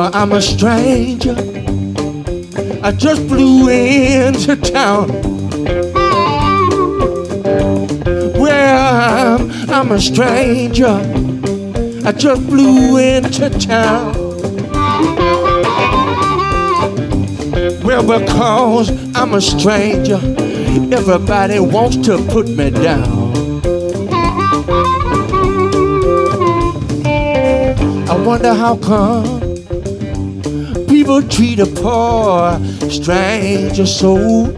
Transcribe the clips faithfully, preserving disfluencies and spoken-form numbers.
Well, I'm a stranger. I just flew into town. Well, I'm, I'm a stranger. I just flew into town. Well, because I'm a stranger, everybody wants to put me down. I wonder how come people treat a poor stranger so.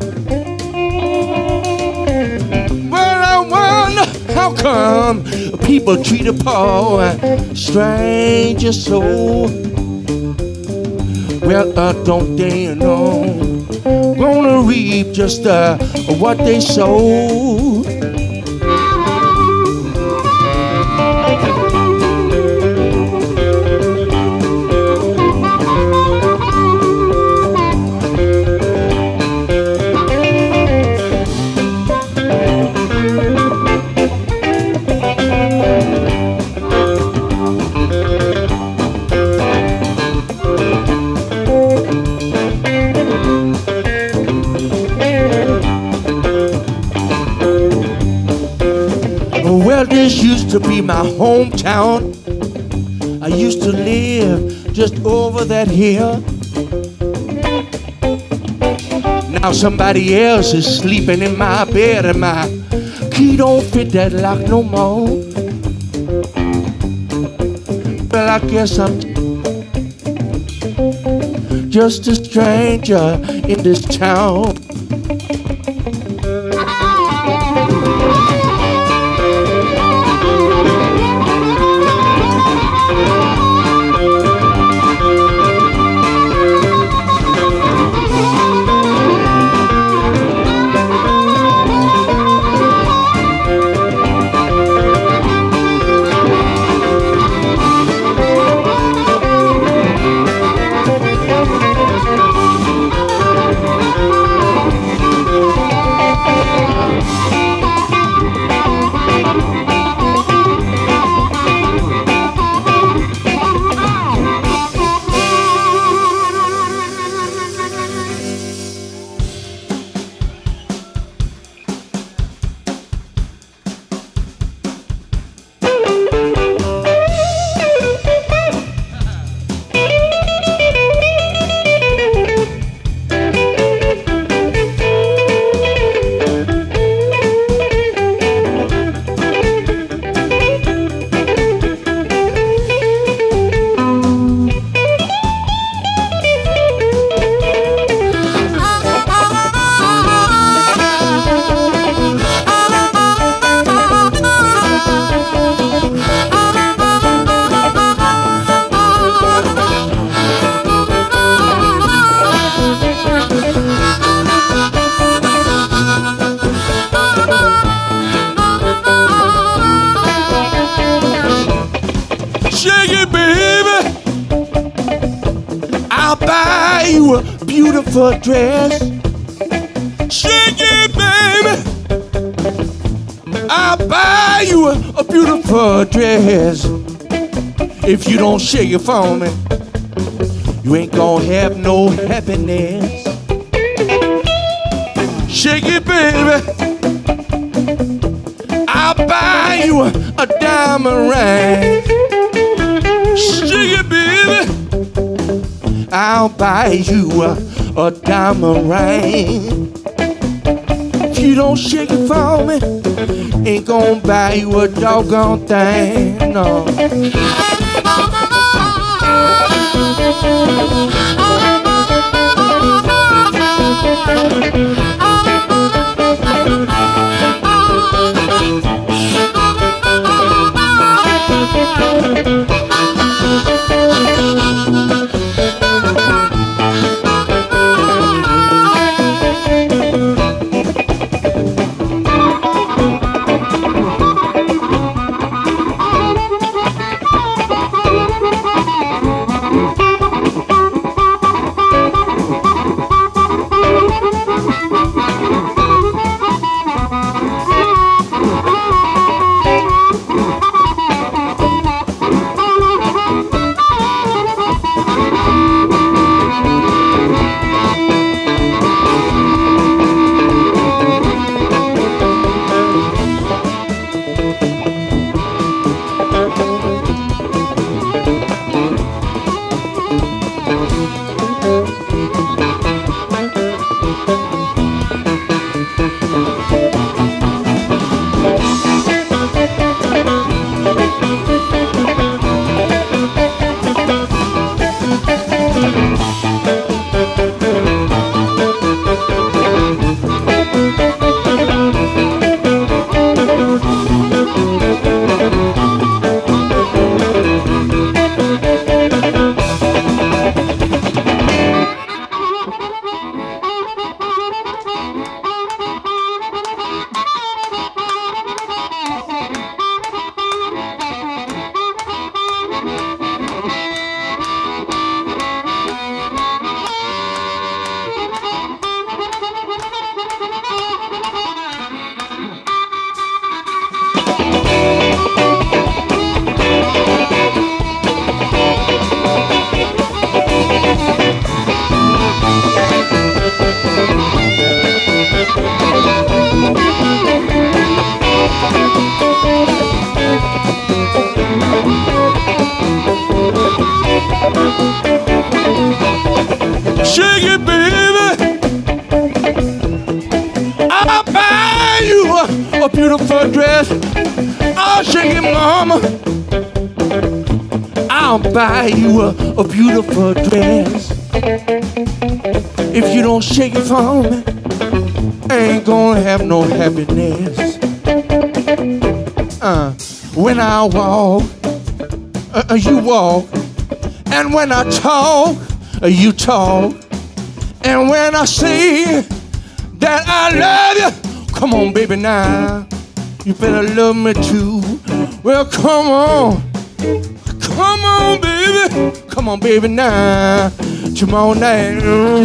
Well, I wonder how come people treat a poor stranger so. Well, uh, don't they know? Gonna reap just uh, what they sow. Well, this used to be my hometown. I used to live just over that hill. Now somebody else is sleeping in my bed and my key don't fit that lock no more. Well, I guess I'm just a stranger in this town. Shake it, baby. I'll buy you a beautiful dress. Shake it, baby. I'll buy you a, a beautiful dress. If you don't shake it for me, you ain't gonna have no happiness. Shake it, baby. I'll buy you a, a diamond ring. Shake it, baby. I'll buy you a, a diamond ring. If you don't shake it for me, ain't gonna buy you a doggone thing, no. beautiful dress. I'll shake it, mama. I'll buy you a, a beautiful dress. If you don't shake it for me, I ain't gonna have no happiness. Uh, when I walk, uh, you walk. And when I talk, uh, you talk. And when I say that I love you, come on, baby, now. You better love me too. Well, come on. Come on, baby. Come on, baby, now. Tomorrow night.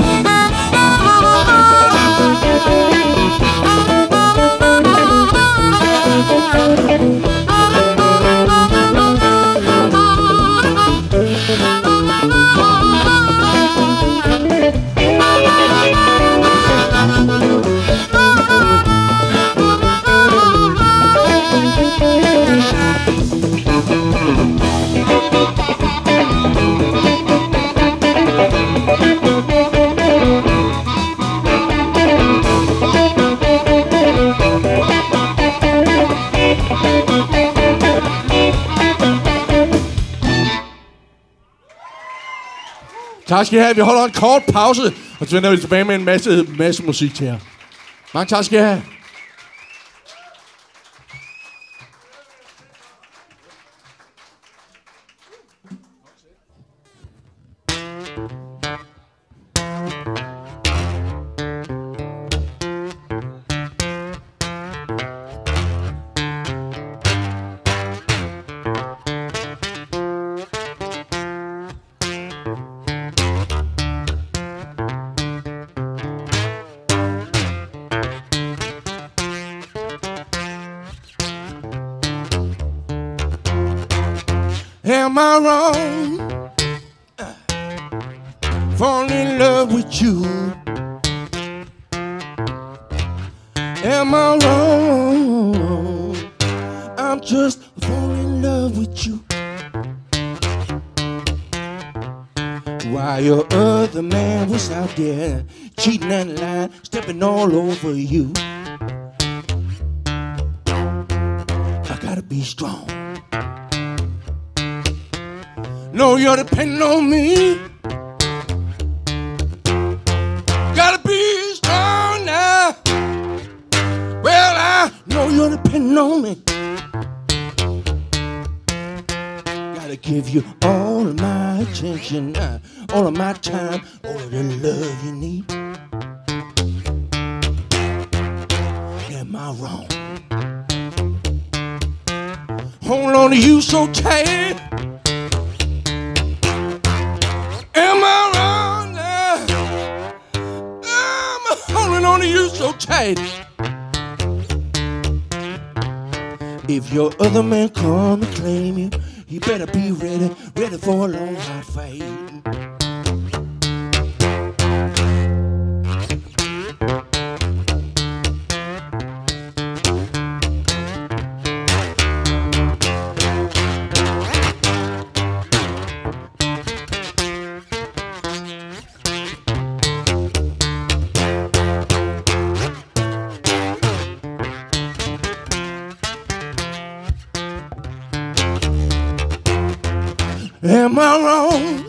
Tak skal I have. Vi holder en kort pause, og så vender vi tilbage med en masse, masse musik til jer. Mange tak skal I have. Am I wrong? Fall in love with you. Am I wrong? I'm just falling in love with you. While your other man was out there cheating and lying, stepping all over you. I gotta be strong. No, you're depending on me. Gotta be strong now. Well, I know you're depending on me. Gotta give you all of my attention, uh, all of my time, all of the love you need. Am I wrong? Hold on to you so tight. Am I wrong now? I'm holding on to you so tight. If your other man come and claim you, you better be ready, ready for a long hard fight. Am I wrong?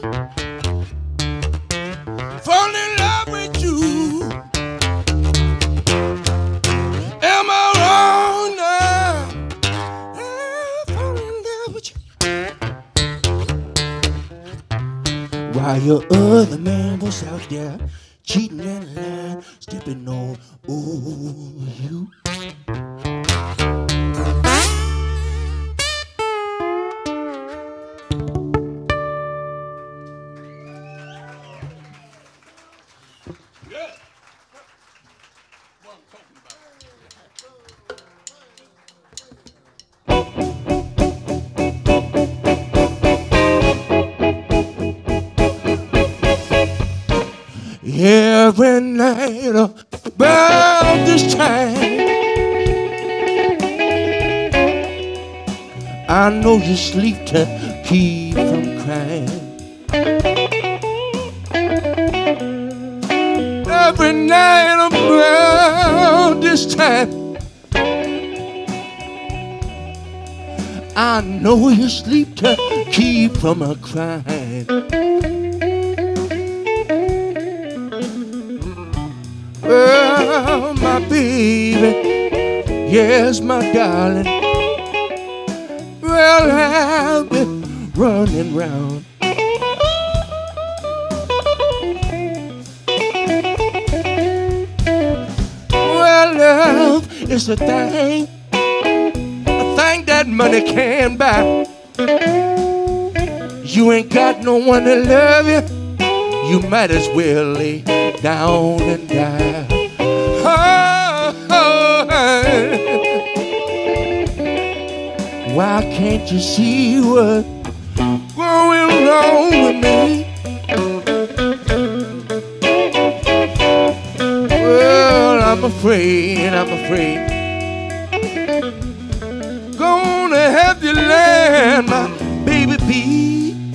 Fall in love with you. Am I wrong now? I fall in love with you. While your other man was out there cheating and lying, stepping on over you. Every night about this time, I know you sleep to keep from crying. Every night about this time, I know you sleep to keep from a crying. Well, my baby, yes, my darling. Well, I've been running round. Well, love is a thing, a thing that money can't buy. You ain't got no one to love you, you might as well lay down and die. Oh, oh, oh. Why can't you see what's going wrong with me? Well, I'm afraid, I'm afraid gonna have to land my baby bee.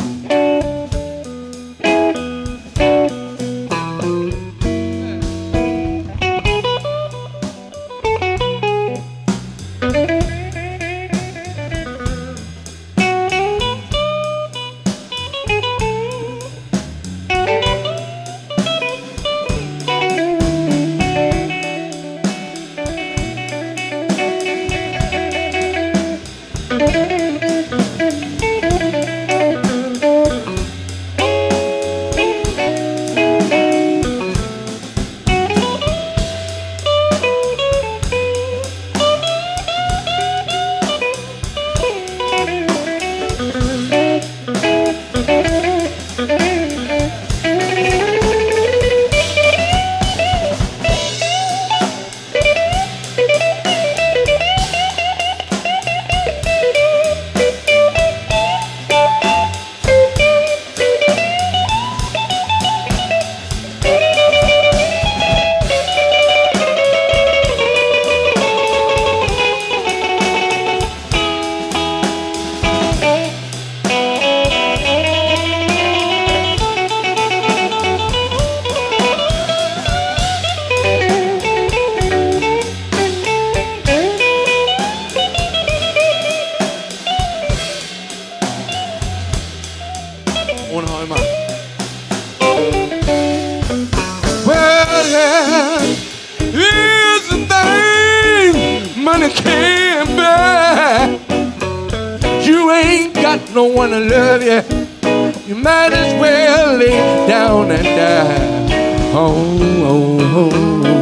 No one to love you, you might as well lay down and die. Oh, oh,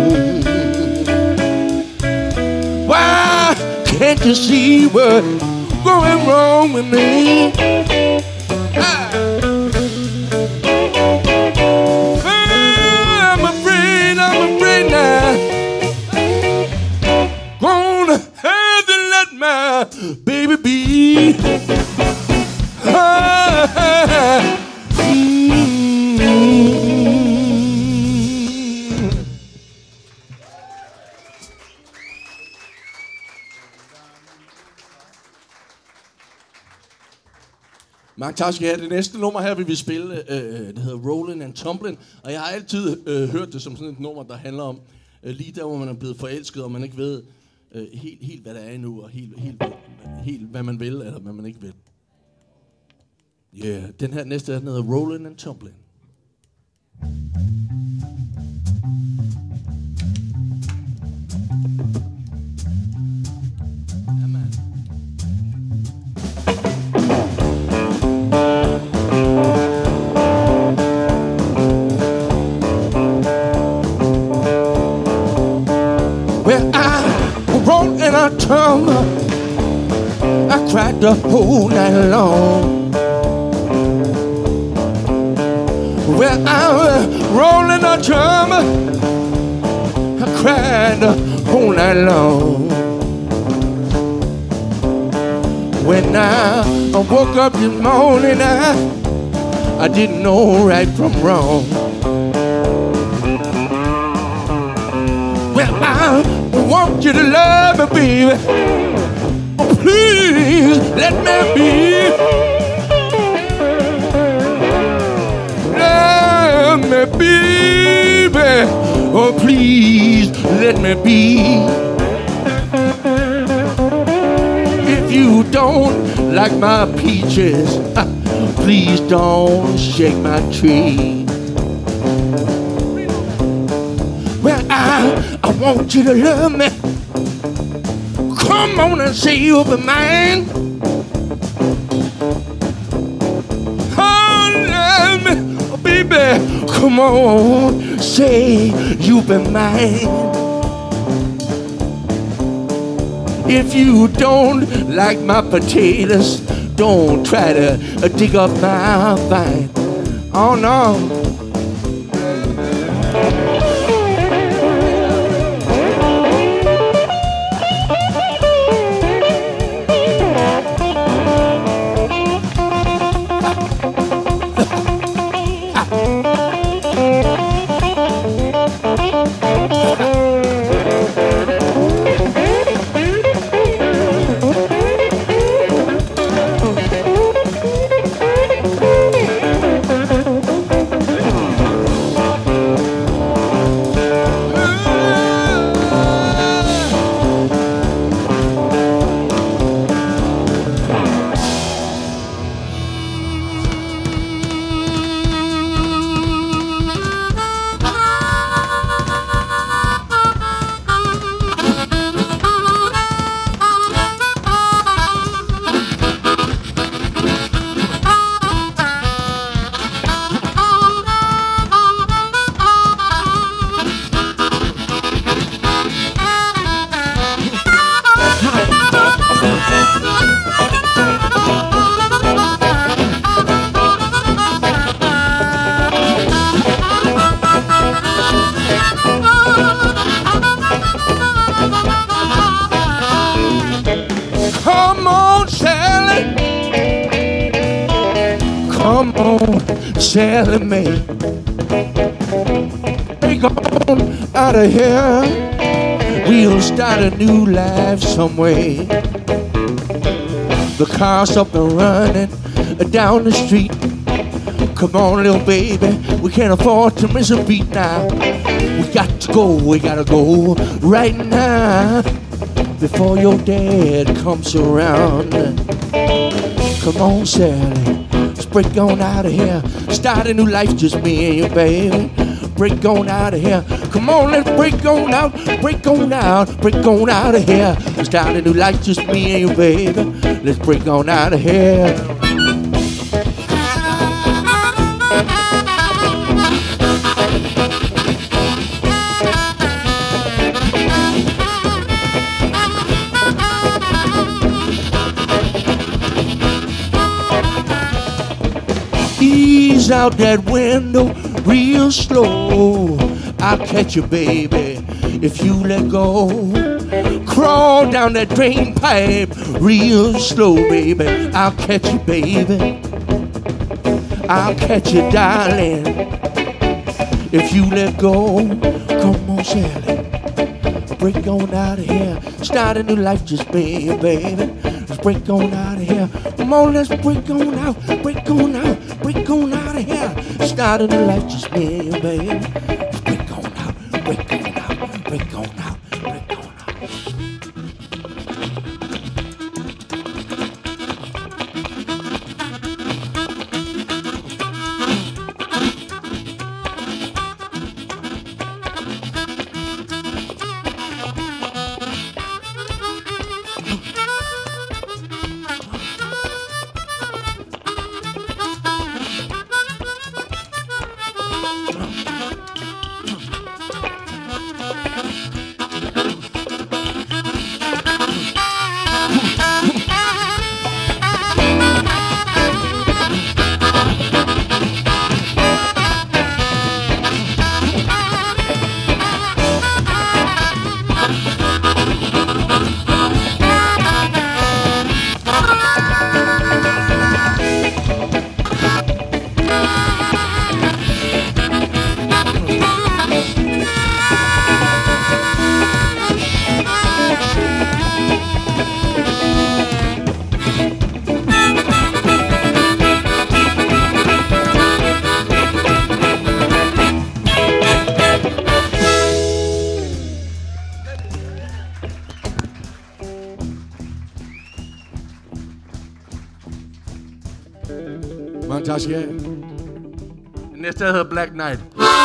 oh. Why can't you see what's going wrong with me? Ah. Oh, I'm afraid, I'm afraid now. Gonna have to let my baby be. Mange tak skal I have. Det næste nummer her vil vi spille, øh, det hedder Rollin' and Tumblin', og jeg har altid øh, hørt det som sådan et nummer, der handler om øh, lige der, hvor man er blevet forelsket, og man ikke ved øh, helt, helt, hvad der er endnu, og helt, helt, helt, hvad man vil, eller hvad man ikke vil. Ja, yeah. Den her næste, den hedder Rollin' and Tumblin'. Well, I roll in a tumble. I cried the whole night long. Well, I was rolling a tumble. I cried the whole night long. When I, I woke up this morning, I, I didn't know right from wrong. Well, I want you to love me, baby. Oh, please let me be. Let me be, baby. Oh, please let me be. If you don't like my peaches, please don't shake my tree. Well, I, I want you to love me. Come on and say you'll be mine. Oh, love me, oh, baby. Come on, say you'll be mine. If you don't like my potatoes, don't try to uh, dig up my vine. Oh no. Come on, Sally. Come on, Sally Mae. Take on out of here. We'll start a new life some way. The car's up and running down the street. Come on, little baby, we can't afford to miss a beat now. We got to go, we gotta go right now, before your dad comes around. Come on, Sally, let's break on out of here. Start a new life, just me and you, baby. Break on out of here. Come on, let's break on out, break on out, break on out of here. Start a new life, just me and you, baby. Let's break on out of here. Ease out that window real slow. I'll catch you, baby, if you let go. Crawl down that drain pipe real slow, baby. I'll catch you, baby. I'll catch you, darling, if you let go. Come on, Sally, break on out of here. Start a new life, just me, baby. Let's break on out of here. Come on, let's break on out, break on out, break on out of here. Start a new life, just me, baby. Let's break on out, break on out, break on out, break on out. Mange tak skal I have. Den næste hedder Black Knight.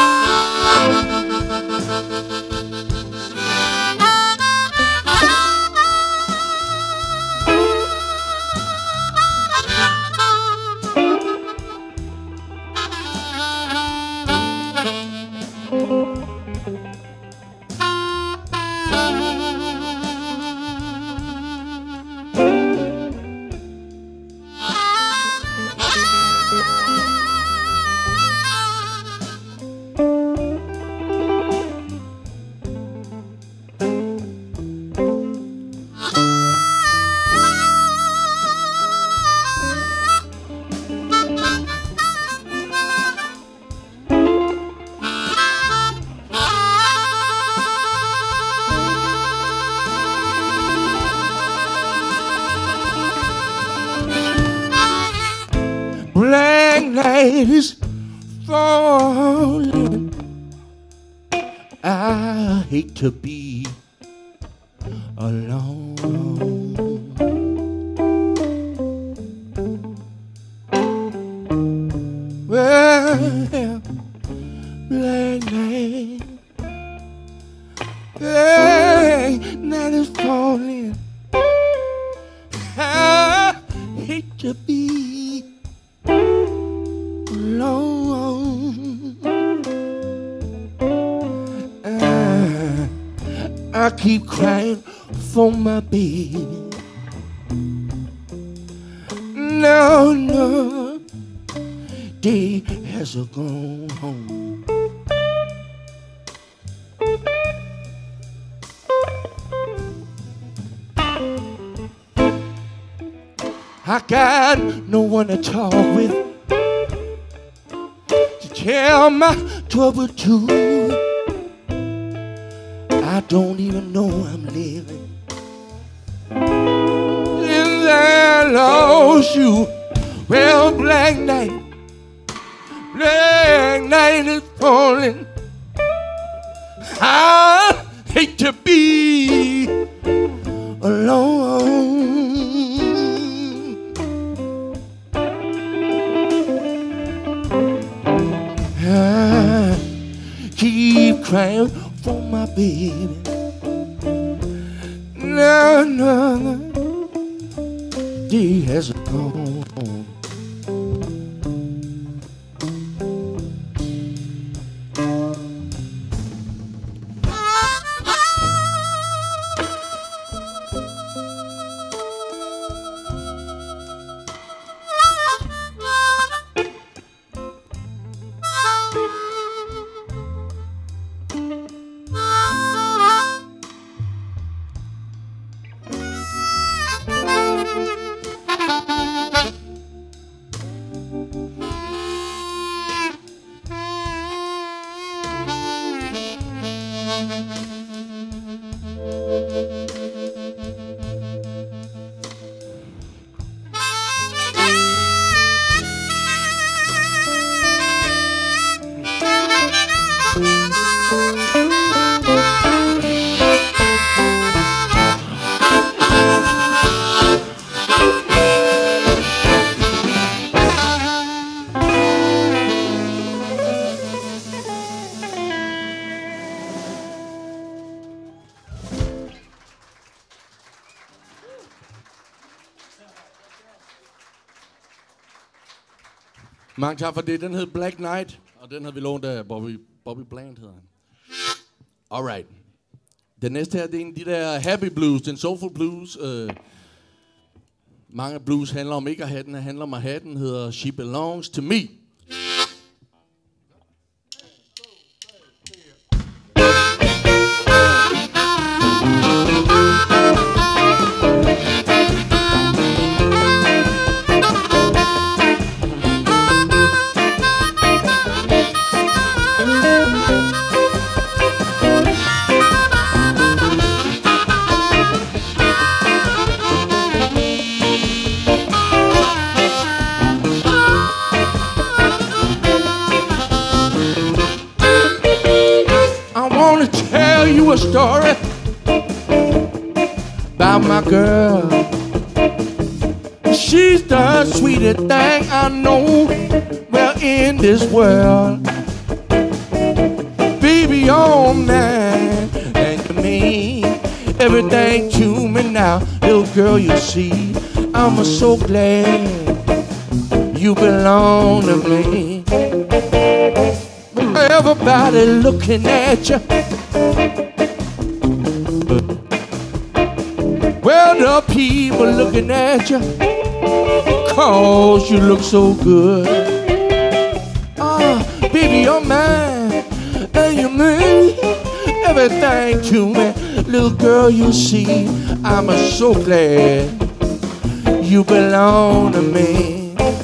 Black night is falling. I hate to be alone. Well, black night, black night is falling. I hate to be alone. Uh, I keep crying for my baby. No, no, day has gone home. I got no one to talk with, to tell my trouble to. I don't even know I'm living since I lost you. Well, black night, black night is falling. I hate to be alone. I keep crying for my baby. No, no, no, day has gone. Mange tak for det. Den hed Black Knight, og den havde vi lånt af Bobby, Bobby Bland, hedder han. Alright. Den næste her, det er en af de der happy blues, den soulful blues. Øh, mange blues handler om ikke at have den, handler om at have den, hedder She Belongs to Me. A story about my girl. She's the sweetest thing I know. Well, in this world, baby, you're mine and to me. Everything to me now, little girl, you see. I'm so glad you belong to me. Everybody looking at you. Well, the people looking at you, 'cause you look so good. Ah, baby, you're mine, and you mean everything to me. Little girl, you see, I'm so glad you belong to me.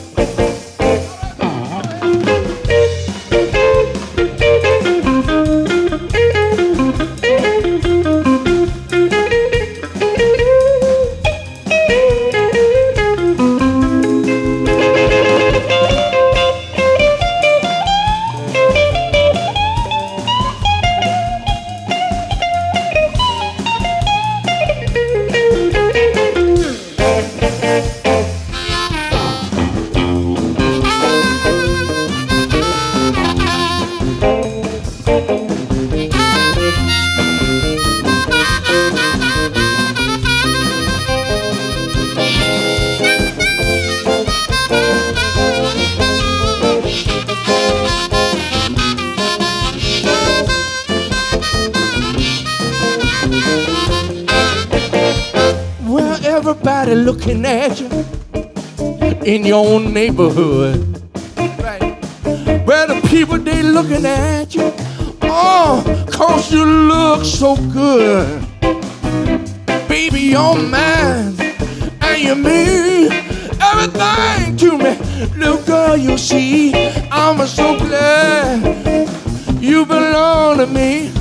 Everybody looking at you in your own neighborhood, right? Where the people, they looking at you, oh, 'cause you look so good. Baby, you're mine, and you mean everything to me. Little girl, you see, I'm so glad you belong to me.